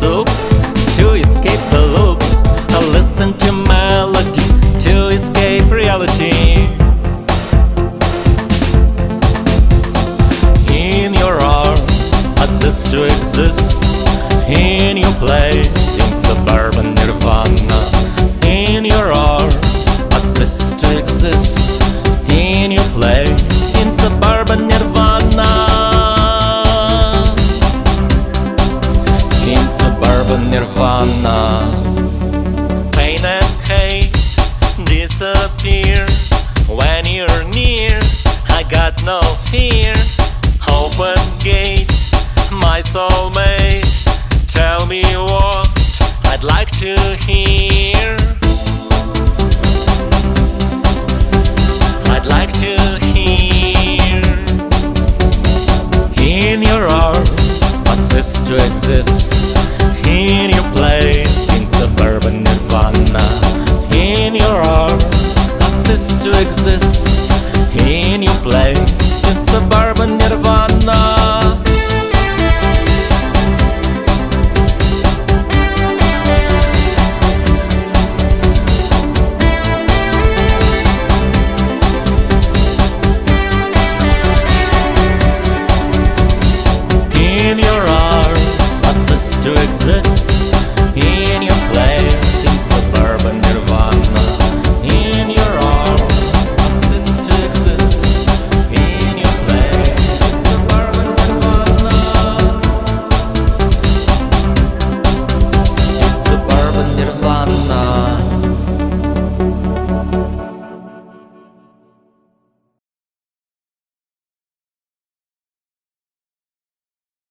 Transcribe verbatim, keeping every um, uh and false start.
soup to escape the loop. I listen to melody to escape reality. In your arms, I cease to exist. In your place, in suburban nirvana. In your arms, I cease to exist. In your place, in suburban nirvana. In suburban nirvana. Pain and hate disappear when you're near. I got no fear. Open gate, my soulmate. Tell me what I'd like to hear.